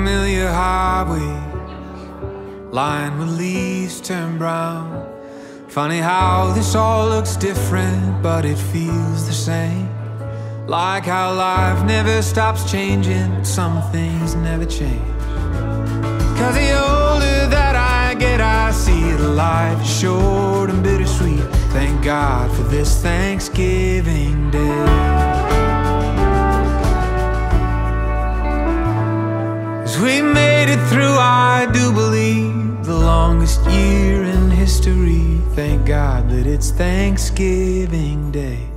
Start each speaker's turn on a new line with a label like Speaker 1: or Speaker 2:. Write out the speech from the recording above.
Speaker 1: Familiar highways lined with leaves turn brown. Funny how this all looks different, but it feels the same. Like how life never stops changing, but some things never change. 'Cause the older that I get, I see that life is short and bittersweet. Thank God for this Thanksgiving Day. 'Cause we made it through, I do believe, the longest year in history. Thank God that it's Thanksgiving Day.